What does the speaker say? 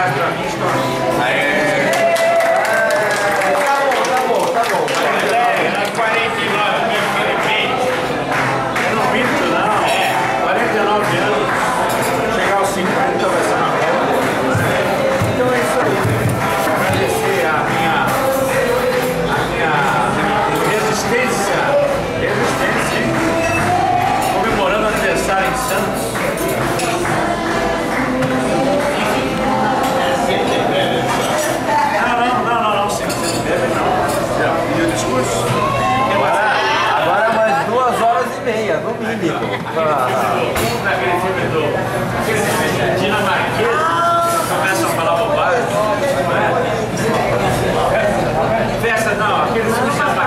reais pra mim, estou. Aê! Tá bom. Era 49 mesmo, de repente. Eu não minto, não. 49 anos. Chegar aos 50 vai ser uma boa. Então é isso aí. Agradecer a minha resistência, hein? Comemorando aniversário em Santos. Não, sim, você não bebe, não. Já pediu discurso? Agora é mais 2h30, no mínimo. Naquele filme do dinamarquês, começam a falar bobagem. Festa não, aqueles filmes